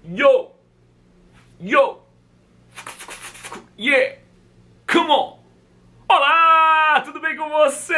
Yo! Yo! Yeah! Come on! Olá! Tudo bem com vocês?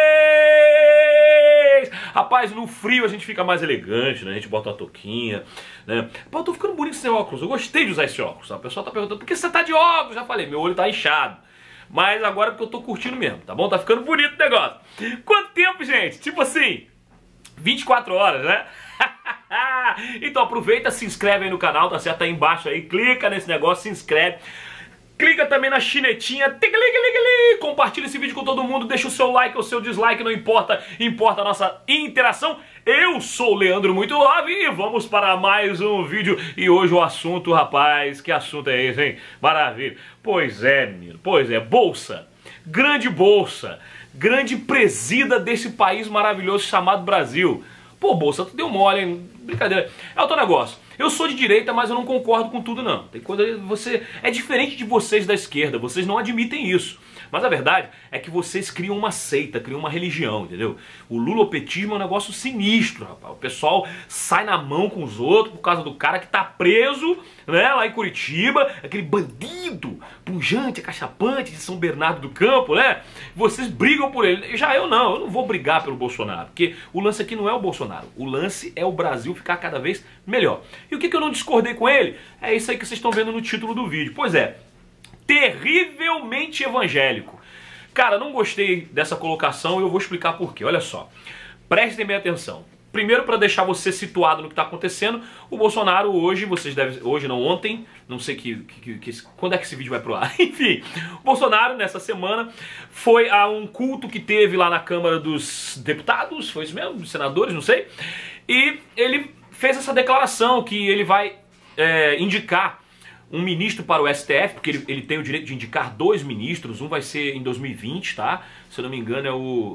Rapaz, no frio a gente fica mais elegante, né? A gente bota uma touquinha, né? Pô, eu tô ficando bonito sem óculos. Eu gostei de usar esse óculos. A pessoa tá perguntando, por que você tá de óculos? Já falei, meu olho tá inchado. Mas agora é porque eu tô curtindo mesmo, tá bom? Tá ficando bonito o negócio. Quanto tempo, gente? Tipo assim, 24 horas, né? Então aproveita, se inscreve aí no canal, tá certo? Tá aí embaixo aí, clica nesse negócio, se inscreve. Clica também na chinetinha, compartilha esse vídeo com todo mundo, deixa o seu like ou o seu dislike, não importa, importa a nossa interação. Eu sou o Leandro Muito Love e vamos para mais um vídeo. E hoje o assunto, rapaz, que assunto é esse, hein? Maravilha. Pois é, menino, pois é, bolsa, grande presida desse país maravilhoso chamado Brasil. Pô, bolsa, tu deu mole, hein? Brincadeira. É outro negócio. Eu sou de direita, mas eu não concordo com tudo, não. Tem coisa você é diferente de vocês da esquerda. Vocês não admitem isso. Mas a verdade é que vocês criam uma seita, criam uma religião, entendeu? O lulopetismo é um negócio sinistro, rapaz. O pessoal sai na mão com os outros por causa do cara que tá preso, né, lá em Curitiba, aquele bandido pujante, acachapante de São Bernardo do Campo, né? Vocês brigam por ele. Já eu não vou brigar pelo Bolsonaro, porque o lance aqui não é o Bolsonaro. O lance é o Brasil ficar cada vez melhor. E o que eu não discordei com ele? É isso aí que vocês estão vendo no título do vídeo. Pois é, terrivelmente evangélico. Cara, não gostei dessa colocação e eu vou explicar por quê. Olha só, prestem bem atenção. Primeiro, para deixar você situado no que está acontecendo, o Bolsonaro hoje, vocês devem, hoje não, ontem, não sei quando é que esse vídeo vai pro ar. Enfim, o Bolsonaro nessa semana foi a um culto que teve lá na Câmara dos Deputados, foi isso mesmo, dos senadores, não sei, e ele fez essa declaração que ele vai indicar um ministro para o STF, porque ele tem o direito de indicar 2 ministros, um vai ser em 2020, tá? Se eu não me engano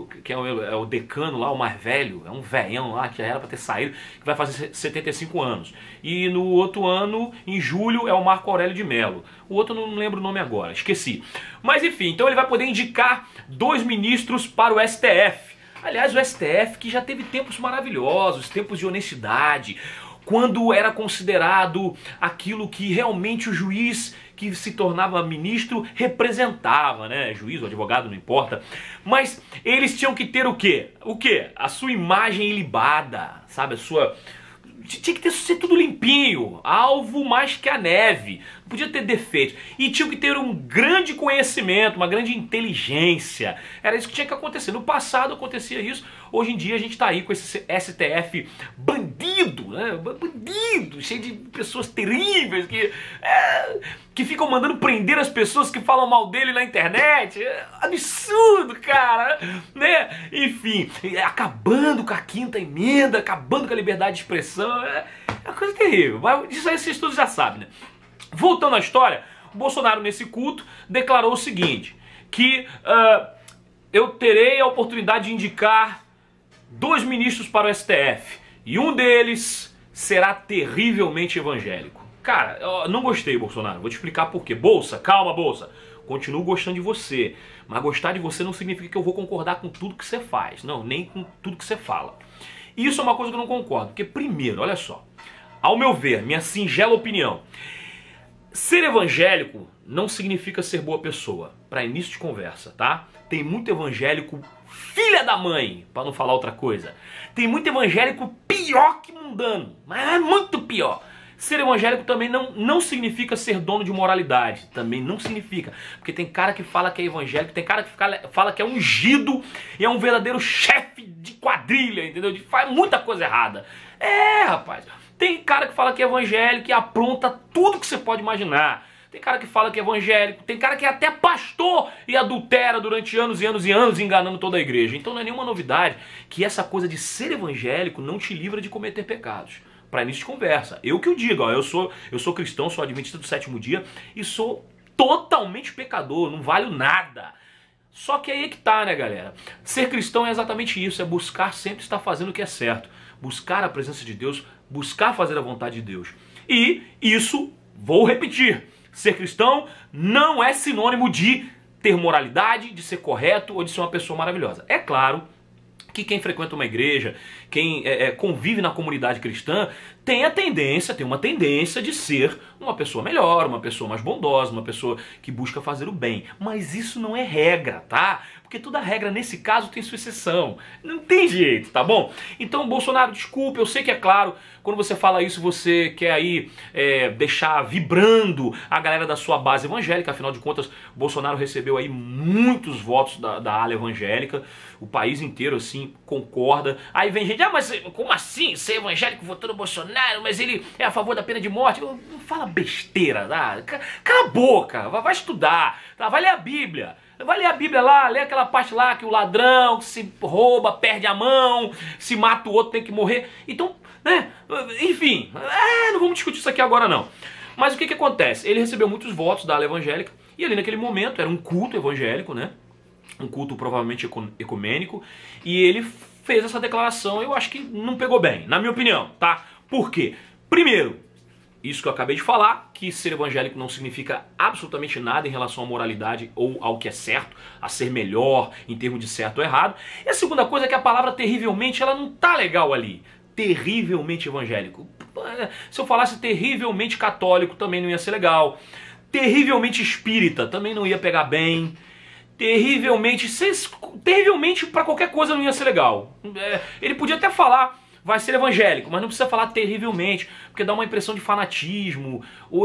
é o decano lá, o mais velho, é um velhão lá que já era para ter saído, que vai fazer 75 anos. E no outro ano, em julho, é o Marco Aurélio de Mello. O outro eu não lembro o nome agora, esqueci. Mas enfim, então ele vai poder indicar 2 ministros para o STF. Aliás, o STF que já teve tempos maravilhosos, tempos de honestidade, quando era considerado aquilo que realmente o juiz que se tornava ministro representava, né? Juiz ou advogado, não importa. Mas eles tinham que ter o quê? O quê? A sua imagem ilibada, sabe? A sua... Tinha que ser tudo limpinho, alvo mais que a neve, não podia ter defeitos. E tinha que ter um grande conhecimento, uma grande inteligência. Era isso que tinha que acontecer. No passado acontecia isso, hoje em dia a gente está aí com esse STF bandido, né? Bandido, cheio de pessoas terríveis que ficam mandando prender as pessoas que falam mal dele na internet. Absurdo, cara, né? Enfim, acabando com a 5ª emenda, acabando com a liberdade de expressão. É uma coisa terrível, mas isso aí vocês todos já sabem, né? Voltando à história, o Bolsonaro nesse culto declarou o seguinte, que eu terei a oportunidade de indicar 2 ministros para o STF, e um deles será terrivelmente evangélico. Cara, eu não gostei, Bolsonaro, vou te explicar por quê. Bolsa, calma, Bolsa, continuo gostando de você, mas gostar de você não significa que eu vou concordar com tudo que você faz, não, nem com tudo que você fala. Isso é uma coisa que eu não concordo, porque primeiro, olha só, ao meu ver, minha singela opinião, ser evangélico não significa ser boa pessoa, para início de conversa, tá? Tem muito evangélico filha da mãe, para não falar outra coisa. Tem muito evangélico pior que mundano, mas é muito pior. Ser evangélico também não significa ser dono de moralidade, também não significa. Porque tem cara que fala que é evangélico, tem cara que fala que é ungido e é um verdadeiro chefe de quadrilha, entendeu? Faz muita coisa errada. É, rapaz. Tem cara que fala que é evangélico e apronta tudo que você pode imaginar. Tem cara que fala que é evangélico, tem cara que é até pastor e adultera durante anos e anos e anos enganando toda a igreja. Então não é nenhuma novidade que essa coisa de ser evangélico não te livra de cometer pecados. Para início de conversa. Eu que o digo, ó, eu sou cristão, sou adventista do 7º dia e sou totalmente pecador, não valho nada. Só que aí é que tá, né, galera? Ser cristão é exatamente isso, é buscar sempre estar fazendo o que é certo. Buscar a presença de Deus, buscar fazer a vontade de Deus. E isso, vou repetir, ser cristão não é sinônimo de ter moralidade, de ser correto ou de ser uma pessoa maravilhosa. É claro que quem frequenta uma igreja, quem convive na comunidade cristã, tem uma tendência de ser uma pessoa melhor, uma pessoa mais bondosa, uma pessoa que busca fazer o bem. Mas isso não é regra, tá? Porque toda regra, nesse caso, tem sua exceção. Não tem jeito, tá bom? Então, Bolsonaro, desculpe, eu sei que é claro, quando você fala isso, você quer aí deixar vibrando a galera da sua base evangélica. Afinal de contas, Bolsonaro recebeu aí muitos votos da ala evangélica. O país inteiro, assim, concorda. Aí vem gente, mas como assim? Ser evangélico votou no Bolsonaro, mas ele é a favor da pena de morte. Não fala besteira, tá? Cala a boca, vai estudar, tá? Vai ler a Bíblia. Vai ler a Bíblia lá, lê aquela parte lá que o ladrão que se rouba, perde a mão, se mata o outro, tem que morrer. Então, né, enfim, não vamos discutir isso aqui agora não. Mas o que acontece? Ele recebeu muitos votos da ala evangélica e ali naquele momento era um culto evangélico, né? Um culto provavelmente ecumênico, e ele fez essa declaração. Eu acho que não pegou bem, na minha opinião, tá? Por quê? Primeiro, isso que eu acabei de falar, que ser evangélico não significa absolutamente nada em relação à moralidade ou ao que é certo, a ser melhor em termos de certo ou errado. E a segunda coisa é que a palavra terrivelmente, ela não tá legal ali. Terrivelmente evangélico. Se eu falasse terrivelmente católico, também não ia ser legal. Terrivelmente espírita, também não ia pegar bem. Terrivelmente para qualquer coisa não ia ser legal. Ele podia até falar, vai ser evangélico, mas não precisa falar terrivelmente, porque dá uma impressão de fanatismo,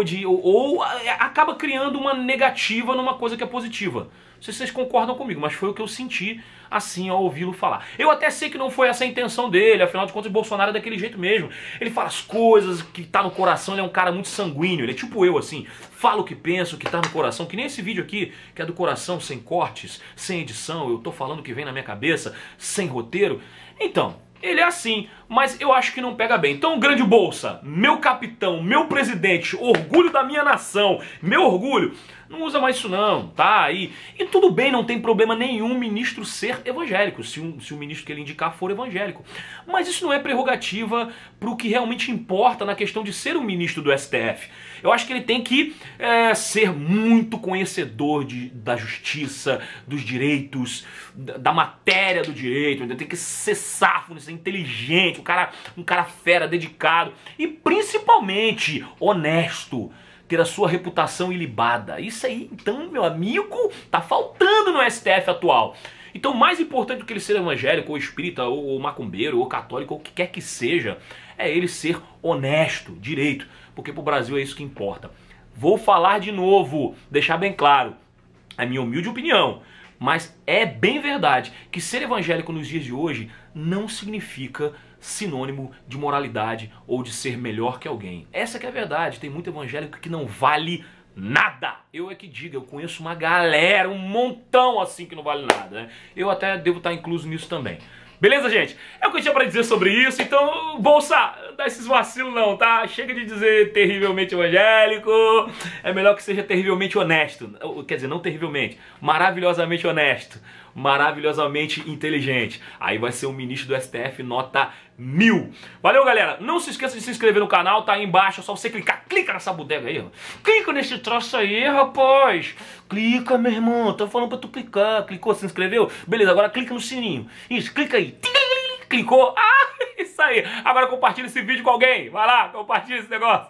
ou acaba criando uma negativa numa coisa que é positiva. Não sei se vocês concordam comigo, mas foi o que eu senti assim ao ouvi-lo falar. Eu até sei que não foi essa a intenção dele, afinal de contas Bolsonaro é daquele jeito mesmo. Ele fala as coisas que tá no coração, ele é um cara muito sanguíneo, ele é tipo eu assim, fala o que penso, o que tá no coração, que nem esse vídeo aqui, que é do coração, sem cortes, sem edição, eu tô falando o que vem na minha cabeça, sem roteiro. Então, ele é assim, mas eu acho que não pega bem. Então, grande Bolsa, meu capitão, meu presidente, orgulho da minha nação, meu orgulho, não usa mais isso não, tá? E tudo bem, não tem problema nenhum ministro ser evangélico, se o ministro que ele indicar for evangélico. Mas isso não é prerrogativa pro que realmente importa na questão de ser um ministro do STF. Eu acho que ele tem que ser muito conhecedor da justiça, dos direitos, da matéria do direito, ele tem que ser safo, ser inteligente, um cara fera, dedicado e principalmente honesto, ter a sua reputação ilibada. Isso aí, então, meu amigo, tá faltando no STF atual. Então, mais importante do que ele ser evangélico, ou espírita, ou macumbeiro, ou católico, ou o que quer que seja, é ele ser honesto, direito, porque pro Brasil é isso que importa. Vou falar de novo, deixar bem claro, a minha humilde opinião, mas é bem verdade que ser evangélico nos dias de hoje não significa sinônimo de moralidade ou de ser melhor que alguém. Essa que é a verdade, tem muito evangélico que não vale nada. Eu é que digo, eu conheço uma galera, um montão assim que não vale nada, né? Eu até devo estar incluso nisso também. Beleza, gente? É o que eu tinha pra dizer sobre isso, então, Bolsa, não dá esses vacilos não, tá? Chega de dizer terrivelmente evangélico, é melhor que seja terrivelmente honesto. Quer dizer, não terrivelmente, maravilhosamente honesto, maravilhosamente inteligente. Aí vai ser um ministro do STF nota 1000. Valeu, galera. Não se esqueça de se inscrever no canal, tá aí embaixo, é só você clicar. Clica nessa bodega aí, ó. Clica nesse troço aí, rapaz. Clica, meu irmão. Tô falando pra tu clicar. Clicou, se inscreveu? Beleza, agora clica no sininho. Isso, clica aí. Clicou. Ah, isso aí. Agora compartilha esse vídeo com alguém. Vai lá, compartilha esse negócio.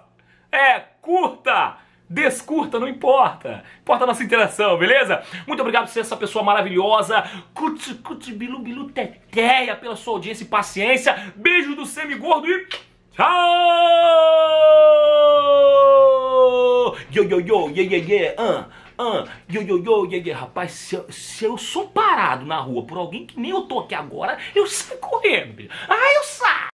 Curta. Descurta, não importa. Importa a nossa interação, beleza? Muito obrigado por ser essa pessoa maravilhosa. Cuti, bilu, bilu, teteia pela sua audiência e paciência. Beijo do semigordo e tchau! Yo, yo, yo, yeah, yeah, yeah, yo, yo, yo, yeah, yeah. Rapaz, se eu sou parado na rua por alguém que nem eu tô aqui agora, eu saio correndo. Eu saio.